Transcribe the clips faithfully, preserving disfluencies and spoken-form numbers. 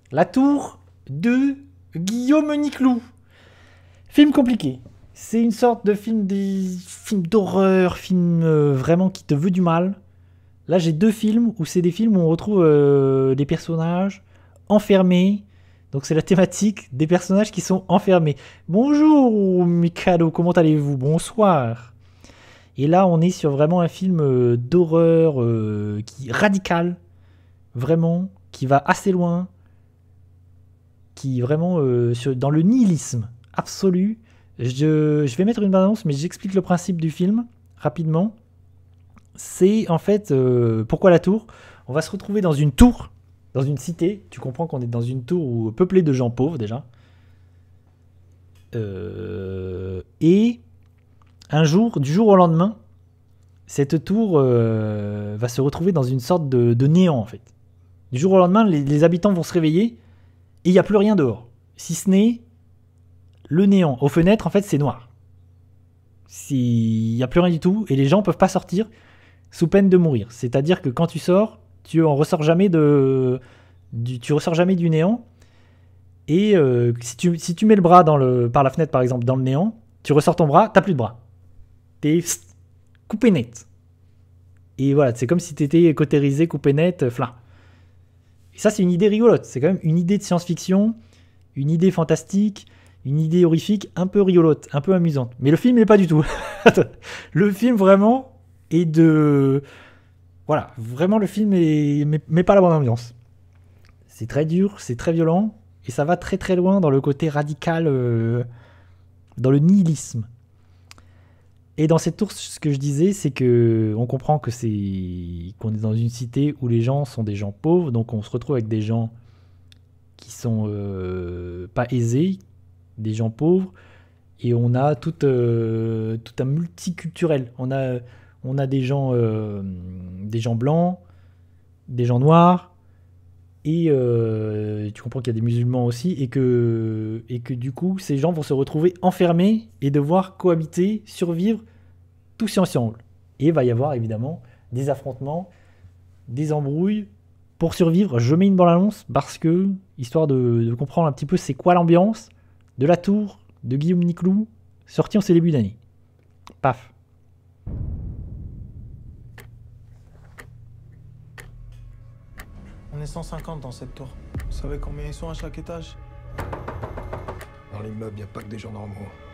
La Tour de Guillaume Niclou. Film compliqué. C'est une sorte de film des film d'horreur, film euh, vraiment qui te veut du mal. Là, j'ai deux films où c'est des films où on retrouve euh, des personnages enfermés. Donc c'est la thématique des personnages qui sont enfermés. Bonjour Mikado, comment allez-vous? Bonsoir. Et là, on est sur vraiment un film euh, d'horreur euh, qui radical, vraiment, qui va assez loin, qui est vraiment euh, sur, dans le nihilisme absolu. Je, je vais mettre une bande-annonce, mais j'explique le principe du film rapidement. C'est en fait euh, pourquoi la tour. On va se retrouver dans une tour, dans une cité. Tu comprends qu'on est dans une tour où, peuplée de gens pauvres déjà. Euh, et un jour, du jour au lendemain, cette tour euh, va se retrouver dans une sorte de, de néant en fait. Du jour au lendemain, les, les habitants vont se réveiller et il n'y a plus rien dehors, si ce n'est le néant. Aux fenêtres, en fait, c'est noir. Il n'y a plus rien du tout et les gens ne peuvent pas sortir sous peine de mourir. C'est-à-dire que quand tu sors, tu en ressors jamais de, du, tu ressors jamais du néant. Et euh, si, tu, si tu mets le bras dans le, par la fenêtre, par exemple, dans le néant, tu ressors ton bras, t'as plus de bras. T'es coupé net. Et voilà, c'est comme si t'étais cautérisé, coupé net, flin. Et ça, c'est une idée rigolote. C'est quand même une idée de science-fiction, une idée fantastique, une idée horrifique, un peu rigolote, un peu amusante. Mais le film n'est pas du tout. Le film, vraiment, est de... Voilà, vraiment, le film est... met pas la bonne ambiance. C'est très dur, c'est très violent, et ça va très très loin dans le côté radical, euh... dans le nihilisme. Et dans cette tour, ce que je disais, c'est que on comprend que c'est qu'on est dans une cité où les gens sont des gens pauvres, donc on se retrouve avec des gens qui sont euh, pas aisés, des gens pauvres, et on a tout, euh, tout un multiculturel. On a, on a des gens, euh, des gens blancs, des gens noirs, et euh, tu comprends qu'il y a des musulmans aussi, et que, et que du coup, ces gens vont se retrouver enfermés et devoir cohabiter, survivre tous ensemble. Et il va y avoir évidemment des affrontements, des embrouilles pour survivre. Je mets une bande-annonce parce que, histoire de, de comprendre un petit peu c'est quoi l'ambiance de la tour de Guillaume Niclou, sorti en ce début d'année. Paf. On est cent cinquante dans cette tour. Vous savez combien ils sont à chaque étage? Dans l'immeuble, il n'y a pas que des gens normaux.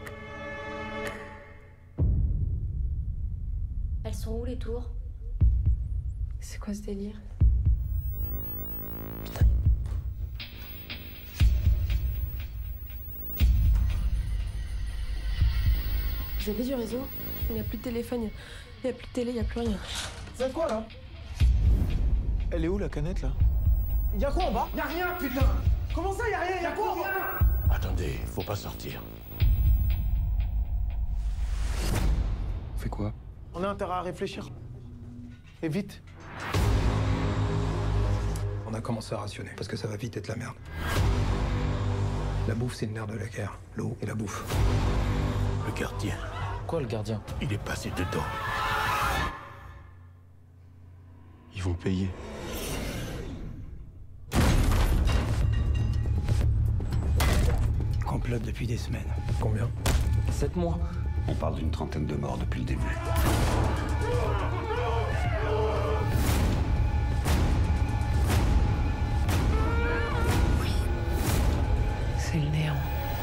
Elles sont où les tours? C'est quoi ce délire? Putain. Vous avez du réseau? Il n'y a plus de téléphone, il n'y a plus de télé, il n'y a plus rien. C'est quoi là? Elle est où la canette là? Y'a quoi en bas? Y'a rien putain! Comment ça y'a rien? Y'a quoi en bas? Attendez, faut pas sortir. On fait quoi? On a intérêt à réfléchir. Et vite. On a commencé à rationner, parce que ça va vite être la merde. La bouffe, c'est le nerf de la guerre. L'eau et la bouffe. Le gardien, Quoi, le gardien? il est passé dedans. Ils vont payer. Complote depuis des semaines. Combien? Sept mois. On parle d'une trentaine de morts depuis le début. C'est le néant.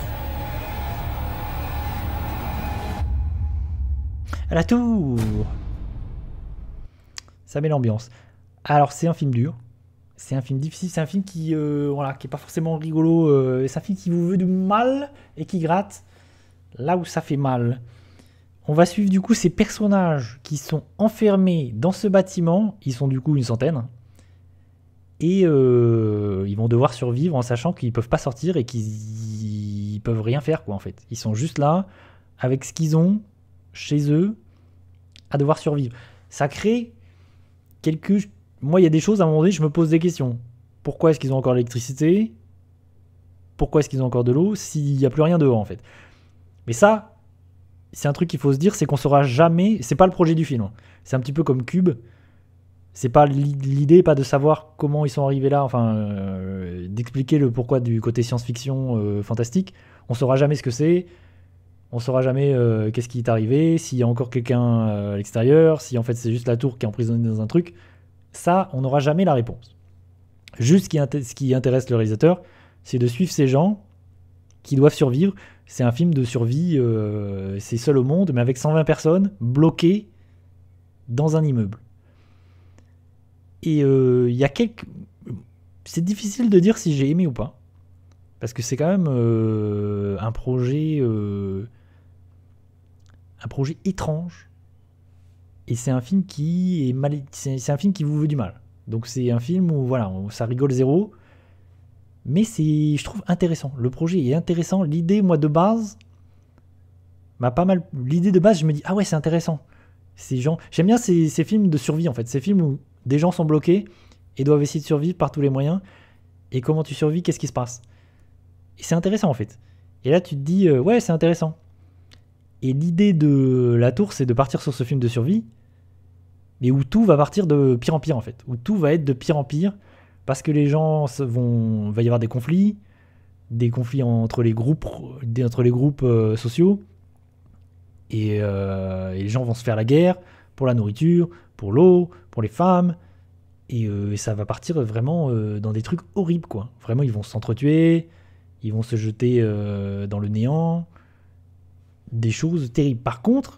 À la tour. Ça met l'ambiance. Alors, c'est un film dur. C'est un film difficile. C'est un film qui, euh, voilà, qui est pas forcément rigolo. Euh, c'est un film qui vous veut du mal et qui gratte là où ça fait mal. On va suivre du coup ces personnages qui sont enfermés dans ce bâtiment. Ils sont du coup une centaine. Et euh, ils vont devoir survivre en sachant qu'ils peuvent pas sortir et qu'ils peuvent rien faire, quoi, en fait. Ils sont juste là, avec ce qu'ils ont, chez eux, à devoir survivre. Ça crée quelques... Moi, il y a des choses, à un moment donné, je me pose des questions. Pourquoi est-ce qu'ils ont encore l'électricité? Pourquoi est-ce qu'ils ont encore de l'eau s'il n'y a plus rien dehors, en fait? Mais ça, c'est un truc qu'il faut se dire, c'est qu'on saura jamais... C'est pas le projet du film. C'est un petit peu comme Cube. C'est pas l'idée, pas de savoir comment ils sont arrivés là, enfin, euh, d'expliquer le pourquoi du côté science-fiction euh, fantastique. On saura jamais ce que c'est. On saura jamais euh, qu'est-ce qui est arrivé, s'il y a encore quelqu'un euh, à l'extérieur, si en fait c'est juste la tour qui est emprisonnée dans un truc. Ça, on n'aura jamais la réponse. Juste ce qui, int- ce qui intéresse le réalisateur, c'est de suivre ces gens qui doivent survivre. C'est un film de survie, euh, c'est seul au monde, mais avec cent vingt personnes bloquées dans un immeuble. Et il euh, y a quelques... C'est difficile de dire si j'ai aimé ou pas. Parce que c'est quand même euh, un projet... Euh, un projet étrange. Et c'est un film qui est mal... C'est, c'est un film qui vous veut du mal. Donc c'est un film où, voilà, où ça rigole zéro. Mais c'est, je trouve, intéressant. Le projet est intéressant. L'idée, moi, de base... m'a pas mal... L'idée de base, je me dis, ah ouais, c'est intéressant. Ces gens... J'aime bien ces, ces films de survie, en fait. Ces films où des gens sont bloqués et doivent essayer de survivre par tous les moyens. Et comment tu survis, qu'est-ce qui se passe? Et c'est intéressant, en fait. Et là, tu te dis, euh, ouais, c'est intéressant. Et l'idée de la tour, c'est de partir sur ce film de survie, mais où tout va partir de pire en pire, en fait. Où tout va être de pire en pire, parce que les gens vont... Il va y avoir des conflits, des conflits entre les groupes, entre les groupes euh, sociaux, et, euh, et les gens vont se faire la guerre pour la nourriture, pour l'eau, pour les femmes, et, euh, et ça va partir vraiment euh, dans des trucs horribles, quoi. Vraiment, ils vont s'entretuer, ils vont se jeter euh, dans le néant, des choses terribles. Par contre,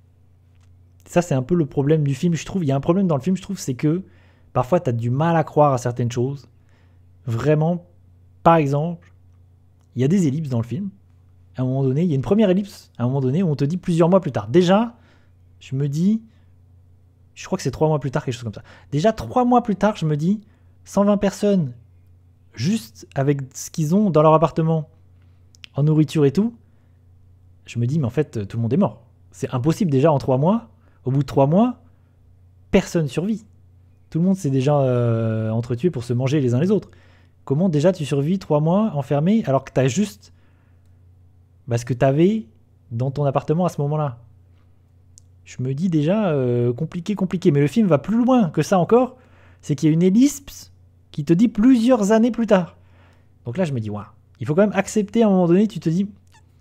ça c'est un peu le problème du film, je trouve. Il y a un problème dans le film, je trouve, c'est que parfois tu as du mal à croire à certaines choses. Vraiment, par exemple, il y a des ellipses dans le film. À un moment donné, il y a une première ellipse, à un moment donné, où on te dit plusieurs mois plus tard. Déjà, je me dis, je crois que c'est trois mois plus tard, quelque chose comme ça. Déjà, trois mois plus tard, je me dis, cent vingt personnes, juste avec ce qu'ils ont dans leur appartement, en nourriture et tout, je me dis, mais en fait, tout le monde est mort. C'est impossible déjà en trois mois. Au bout de trois mois, personne survit. Tout le monde s'est déjà euh, entretué pour se manger les uns les autres. Comment déjà tu survis trois mois enfermé alors que tu as juste bah, ce que tu avais dans ton appartement à ce moment-là? Je me dis déjà, euh, compliqué, compliqué. Mais le film va plus loin que ça encore. C'est qu'il y a une ellipse qui te dit plusieurs années plus tard. Donc là, je me dis, waouh. Il faut quand même accepter à un moment donné, tu te dis...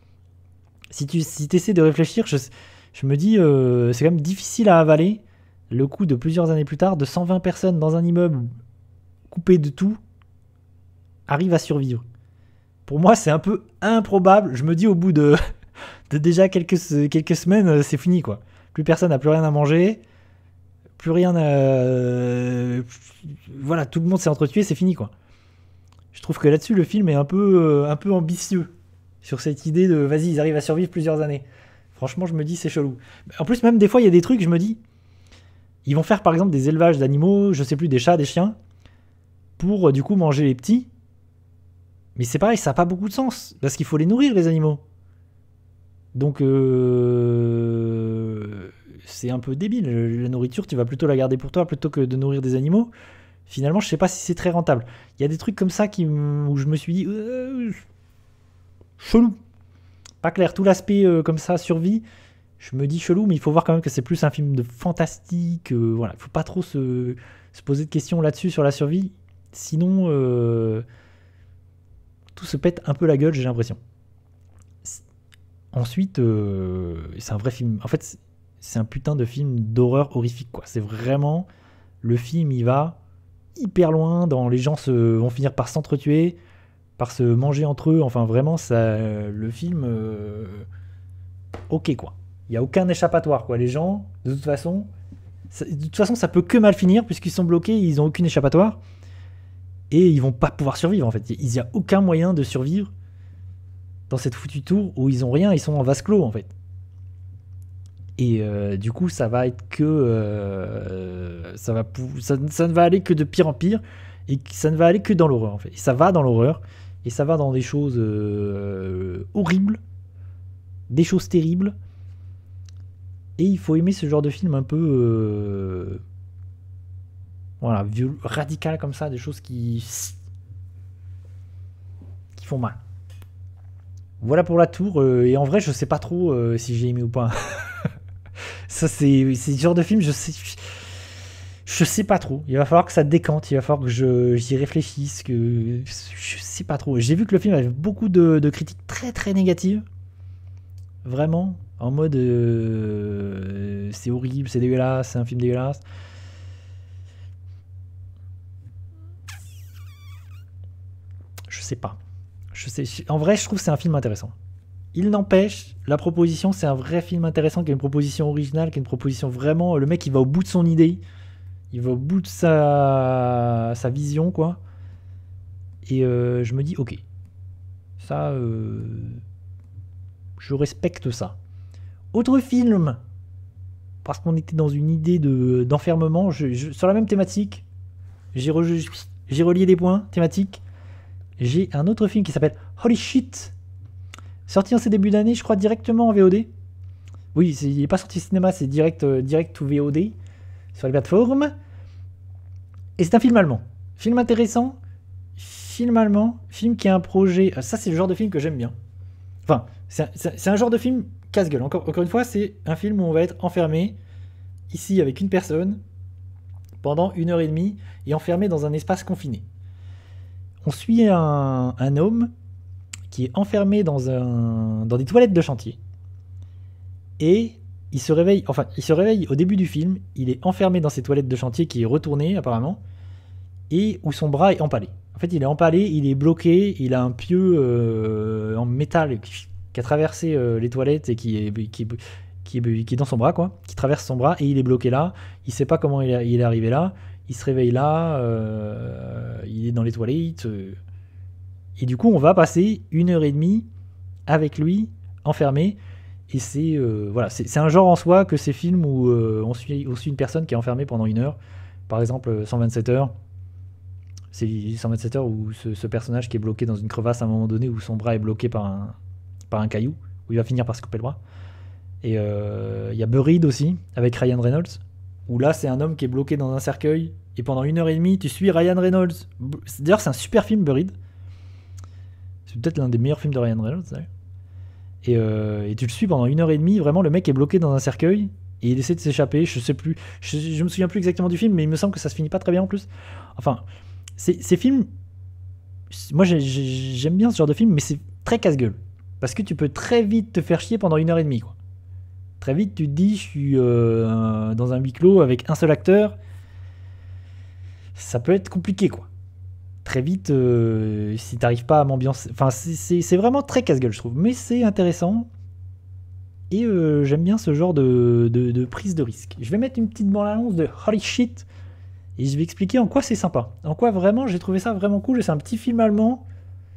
Si tu si essaies de réfléchir, je, je me dis, euh, c'est quand même difficile à avaler le coup de plusieurs années plus tard, de cent vingt personnes dans un immeuble coupé de tout, arrivent à survivre. Pour moi, c'est un peu improbable. Je me dis, au bout de, de déjà quelques, quelques semaines, c'est fini, quoi. Plus personne n'a plus rien à manger, plus rien à... Voilà, tout le monde s'est entretué, c'est fini, quoi. Je trouve que là-dessus, le film est un peu, un peu ambitieux. Sur cette idée de, vas-y, ils arrivent à survivre plusieurs années. Franchement, je me dis, c'est chelou. En plus, même des fois, il y a des trucs, je me dis, ils vont faire par exemple des élevages d'animaux, je sais plus, des chats, des chiens, pour du coup manger les petits. Mais c'est pareil, ça n'a pas beaucoup de sens, parce qu'il faut les nourrir, les animaux. Donc, euh, c'est un peu débile. La nourriture, tu vas plutôt la garder pour toi, plutôt que de nourrir des animaux. Finalement, je sais pas si c'est très rentable. Il y a des trucs comme ça qui, où je me suis dit... Euh, chelou, pas clair, tout l'aspect euh, comme ça, survie, je me dis chelou, mais il faut voir quand même que c'est plus un film de fantastique, euh, voilà, il faut pas trop se, se poser de questions là-dessus sur la survie, sinon euh, tout se pète un peu la gueule, j'ai l'impression. Ensuite, euh, c'est un vrai film, en fait c'est un putain de film d'horreur horrifique, quoi. C'est vraiment, le film il va hyper loin, dans les gens se, vont finir par s'entretuer, par se manger entre eux, enfin vraiment ça, le film euh, ok, quoi, il n'y a aucun échappatoire, quoi. Les gens de toute façon ça, de toute façon ça peut que mal finir puisqu'ils sont bloqués, ils n'ont aucune échappatoire et ils vont pas pouvoir survivre, en fait. Il n'y a aucun moyen de survivre dans cette foutue tour où ils ont rien, ils sont en vase clos, en fait. Et euh, du coup ça va être que euh, ça, va pou- ça, ça ne va aller que de pire en pire et ça ne va aller que dans l'horreur, en fait. Et ça va dans l'horreur et ça va dans des choses euh, horribles, des choses terribles, et il faut aimer ce genre de film un peu euh, voilà, viol- radical comme ça, des choses qui qui font mal. Voilà pour la tour, euh, et en vrai je sais pas trop euh, si j'ai aimé ou pas. Ça c'est c'est ce genre de film, je sais Je sais pas trop. Il va falloir que ça décante. Il va falloir que je, j'y réfléchisse. Que je sais pas trop. J'ai vu que le film avait beaucoup de, de critiques très très négatives. Vraiment. En mode euh, c'est horrible, c'est dégueulasse, c'est un film dégueulasse. Je sais pas. Je sais. En vrai, je trouve que c'est un film intéressant. Il n'empêche, la proposition, c'est un vrai film intéressant, qui est une proposition originale, qui est une proposition vraiment. Le mec, il va au bout de son idée. Il va au bout de sa, sa vision, quoi. Et euh, je me dis, ok. Ça, euh, je respecte ça. Autre film, parce qu'on était dans une idée de, d'enfermement, je, je, sur la même thématique, j'ai, re, j'ai relié des points thématiques. J'ai un autre film qui s'appelle Holy Shit, sorti en ce début d'année, je crois directement en V O D. Oui, c'est, il n'est pas sorti cinéma, c'est direct, euh, direct to V O D sur les plateformes. Et c'est un film allemand. Film intéressant, film allemand, film qui a un projet. Ça, c'est le genre de film que j'aime bien. Enfin, c'est un, c'est un genre de film casse-gueule. Encore, encore une fois, c'est un film où on va être enfermé, ici avec une personne, pendant une heure et demie, et enfermé dans un espace confiné. On suit un, un homme qui est enfermé dans, un, dans des toilettes de chantier. Et il se réveille, enfin, il se réveille au début du film, il est enfermé dans ces toilettes de chantier qui est retourné apparemment, et où son bras est empalé. En fait, il est empalé, il est bloqué, il a un pieu euh, en métal qui, qui a traversé euh, les toilettes et qui est, qui, est, qui, est, qui est dans son bras, quoi, qui traverse son bras, et il est bloqué là. Il sait pas comment il est, il est arrivé là. Il se réveille là, euh, il est dans les toilettes. Euh, et du coup, on va passer une heure et demie avec lui, enfermé. Et c'est euh, voilà, c'est, c'est un genre en soi que ces films où euh, on, suit, on suit une personne qui est enfermée pendant une heure. Par exemple, cent vingt-sept heures. C'est cent vingt-sept heures où ce, ce personnage qui est bloqué dans une crevasse à un moment donné, où son bras est bloqué par un, par un caillou, où il va finir par se couper le bras. Et il euh, y a Buried aussi, avec Ryan Reynolds, où là, c'est un homme qui est bloqué dans un cercueil, et pendant une heure et demie, tu suis Ryan Reynolds. D'ailleurs, c'est un super film, Buried. C'est peut-être l'un des meilleurs films de Ryan Reynolds, d'ailleurs. Et, euh, et tu le suis pendant une heure et demie, vraiment, le mec est bloqué dans un cercueil, et il essaie de s'échapper, je sais plus, je, je me souviens plus exactement du film, mais il me semble que ça se finit pas très bien en plus. Enfin, c'est, ces films, moi j'ai, j'ai, j'aime bien ce genre de film, mais c'est très casse-gueule. Parce que tu peux très vite te faire chier pendant une heure et demie, quoi. Très vite, tu te dis, je suis euh, dans un huis clos avec un seul acteur, ça peut être compliqué, quoi. Très vite, euh, si t'arrives pas à m'ambiancer... Enfin, c'est, c'est, c'est vraiment très casse-gueule, je trouve. Mais c'est intéressant. Et euh, j'aime bien ce genre de, de, de prise de risque. Je vais mettre une petite bande-annonce de Holy Shit. Et je vais expliquer en quoi c'est sympa. En quoi, vraiment, j'ai trouvé ça vraiment cool. Et c'est un petit film allemand.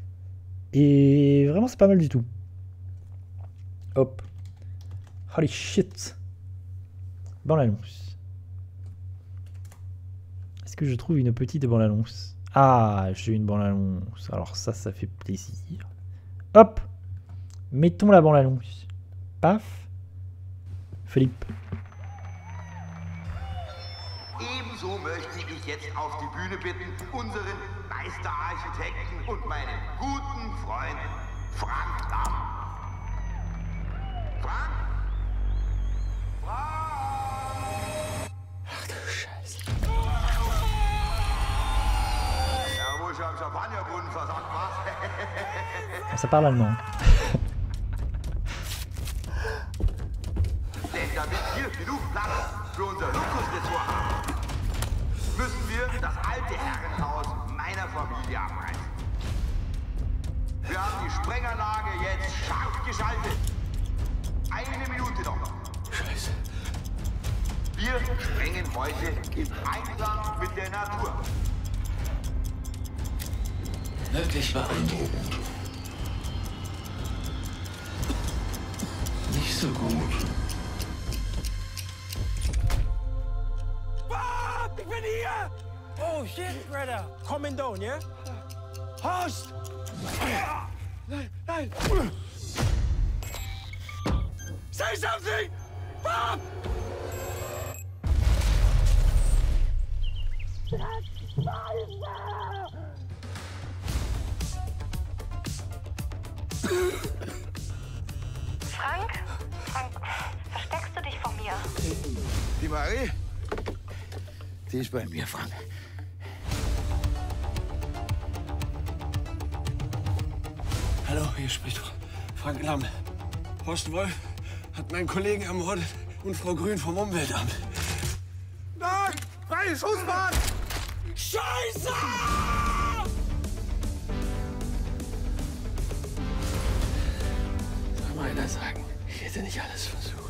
Et vraiment, c'est pas mal du tout. Hop. Holy Shit. Bande-annonce. Est-ce que je trouve une petite bande-annonce ? Ah, j'ai une bande-annonce. Alors ça, ça fait plaisir. Hop. Mettons la bande-annonce. Paf. Philippe. Ebenso möchte ich jetzt auf die Bühne bitten, unseren Meisterarchitekten und meinen guten Freund Frank Damm. Frank? Frank? Ach du Scheiße. Ja, wo ich am Champagnerbrunnen versagt war. Ça parle allemand. Denn damit wir genug Platz für unser Luxusressort haben, müssen wir das alte Herrenhaus meiner Familie abreißen. Wir haben die Sprenganlage jetzt scharf geschaltet. Eine Minute noch. Scheiße. Wir sprengen heute im Einklang mit der Natur. Wirklich beeindruckend. Nicht so gut. Bob, ich bin hier! Oh shit, brother. Coming down, yeah? Horst! Nein, nein! Say something! Bob! Frank? Frank, versteckst du dich vor mir? Die Marie? Die bei mir, Frank. Hallo, hier spricht Frank Lamm. Horst Wolf hat meinen Kollegen ermordet und Frau Grün vom Umweltamt. Nein! Freie Schussbahn! Scheiße! Soll mal einer sagen, ich hätte nicht alles versucht.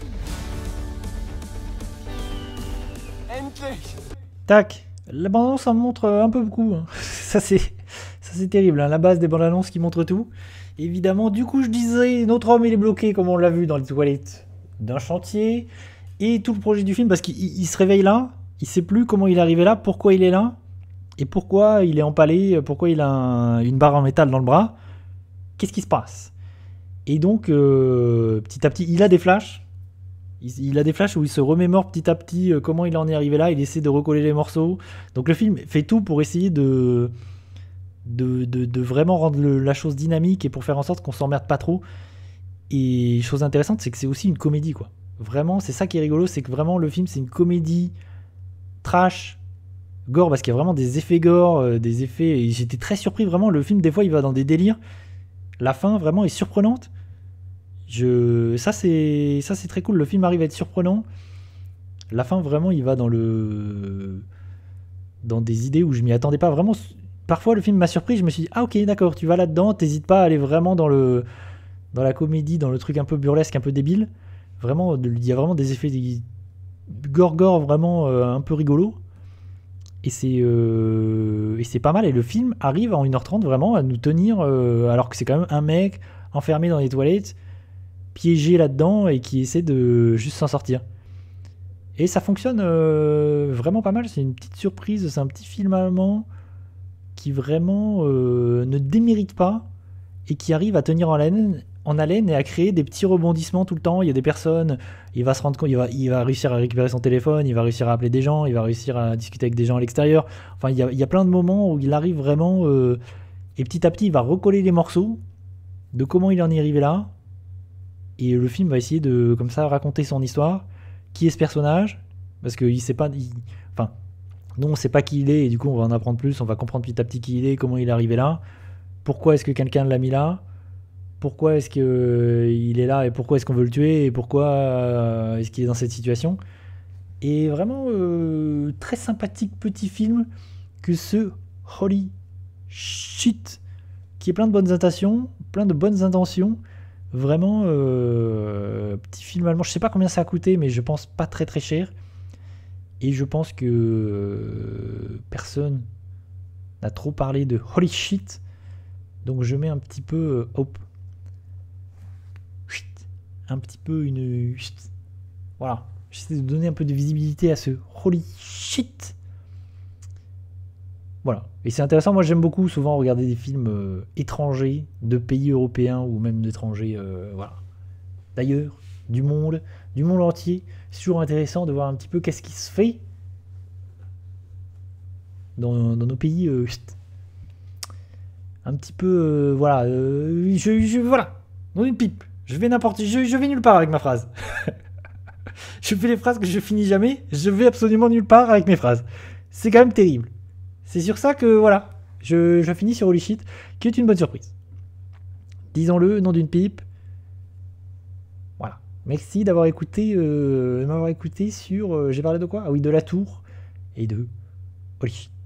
Endlich! Tac, la bande-annonce en montre un peu beaucoup. Hein. Ça c'est, ça c'est terrible. Hein. La base des bandes-annonces qui montrent tout. Évidemment, du coup, je disais, notre homme il est bloqué, comme on l'a vu dans les toilettes d'un chantier, et tout le projet du film parce qu'il il se réveille là, il sait plus comment il est arrivé là, pourquoi il est là, et pourquoi il est empalé, pourquoi il a un, une barre en métal dans le bras. Qu'est-ce qui se passe? Et donc, euh, petit à petit, il a des flashs. Il, il a des flashs où il se remémore petit à petit euh, comment il en est arrivé là, il essaie de recoller les morceaux. Donc le film fait tout pour essayer de, de, de, de vraiment rendre le, la chose dynamique et pour faire en sorte qu'on s'emmerde pas trop. Et chose intéressante, c'est que c'est aussi une comédie, quoi. Vraiment, c'est ça qui est rigolo, c'est que vraiment le film, c'est une comédie trash, gore, parce qu'il y a vraiment des effets gore, euh, des effets... Et j'étais très surpris, vraiment, le film, des fois, il va dans des délires. La fin, vraiment, est surprenante. Je... Ça, c'est... ça, c'est très cool. Le film arrive à être surprenant. La fin, vraiment, il va dans le... dans des idées où je m'y attendais pas. Vraiment, parfois, le film m'a surpris. Je me suis dit, ah, ok, d'accord, tu vas là-dedans. T'hésites pas à aller vraiment dans le... dans la comédie, dans le truc un peu burlesque, un peu débile. Vraiment, il y a vraiment des effets gore-gore vraiment euh, un peu rigolo. Et c'est, euh, et c'est pas mal. Et le film arrive en une heure trente vraiment à nous tenir, euh, alors que c'est quand même un mec enfermé dans les toilettes, piégé là-dedans et qui essaie de juste s'en sortir. Et ça fonctionne euh, vraiment pas mal. C'est une petite surprise. C'est un petit film allemand qui vraiment euh, ne démérite pas et qui arrive à tenir en haleine, en haleine et à créer des petits rebondissements tout le temps. Il y a des personnes, il va se rendre compte, il va, il va réussir à récupérer son téléphone, il va réussir à appeler des gens, il va réussir à discuter avec des gens à l'extérieur. Enfin, il y a, il y a plein de moments où il arrive vraiment, euh, et petit à petit, il va recoller les morceaux de comment il en est arrivé là. Et le film va essayer de, comme ça, raconter son histoire. Qui est ce personnage? Parce qu'il sait pas, il, enfin, nous on sait pas qui il est, et du coup on va en apprendre plus, on va comprendre petit à petit qui il est, comment il est arrivé là. Pourquoi est-ce que quelqu'un l'a mis là? Pourquoi est-ce qu'il euh, est là et pourquoi est-ce qu'on veut le tuer et pourquoi euh, est-ce qu'il est dans cette situation? Et vraiment euh, très sympathique petit film que ce Holy Shit, qui est plein de bonnes intentions, plein de bonnes intentions. Vraiment euh, petit film allemand. Je sais pas combien ça a coûté, mais je pense pas très très cher. Et je pense que euh, personne n'a trop parlé de Holy Shit. Donc je mets un petit peu euh, hop, un petit peu une, voilà, j'essaie de donner un peu de visibilité à ce Holy Shit. Voilà, et c'est intéressant. Moi j'aime beaucoup souvent regarder des films euh, étrangers de pays européens ou même d'étrangers, euh, voilà, d'ailleurs, du monde, du monde entier. C'est toujours intéressant de voir un petit peu qu'est-ce qui se fait dans, dans nos pays. Euh, un petit peu, euh, voilà, euh, je, je, voilà, dans une pipe. Je vais n'importe, je, je vais nulle part avec ma phrase. Je fais les phrases que je finis jamais. Je vais absolument nulle part avec mes phrases. C'est quand même terrible. C'est sur ça que, voilà, je, je finis sur Holy Shit, qui est une bonne surprise. Disons-le, nom d'une pipe. Voilà. Merci d'avoir écouté, euh, m'avoir écouté sur, euh, j'ai parlé de quoi? Ah oui, de La Tour et de Holy Shit.